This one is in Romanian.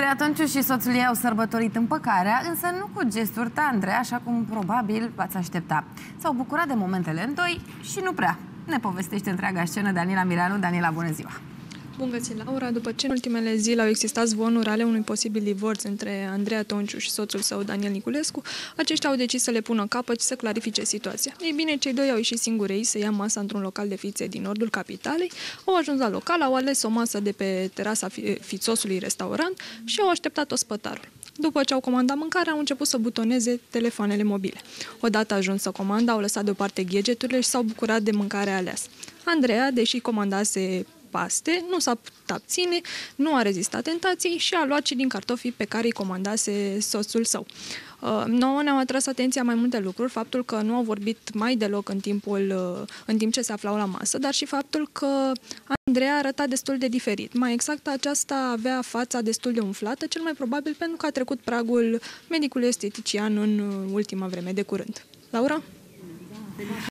Andreea Tonciu și soțul ei au sărbătorit împăcarea, însă nu cu gesturi tandre, așa cum probabil v-ați aștepta. S-au bucurat de momentele în doi și nu prea. Ne povestește întreaga scenă Daniela Mireanu. Daniela, bună ziua! Bun găsit, Laura! După ce în ultimele zile au existat zvonuri ale unui posibil divorț între Andreea Tonciu și soțul său, Daniel Niculescu, aceștia au decis să le pună capăt și să clarifice situația. Ei bine, cei doi au ieșit singurei să ia masa într-un local de fițe din nordul capitalei, au ajuns la local, au ales o masă de pe terasa fițosului restaurant și au așteptat ospătarul. După ce au comandat mâncarea, au început să butoneze telefoanele mobile. Odată ajuns să comandă, au lăsat deoparte gadgeturile și s-au bucurat de mâncarea aleasă. Andreea, deși comandase paste, nu s-a putut abține, nu a rezistat tentației și a luat și din cartofii pe care îi comandase soțul său. Nouă ne-au atras atenția mai multe lucruri, faptul că nu au vorbit mai deloc în timp ce se aflau la masă, dar și faptul că Andreea arăta destul de diferit. Mai exact, aceasta avea fața destul de umflată, cel mai probabil pentru că a trecut pragul medicului estetician în ultima vreme, de curând. Laura?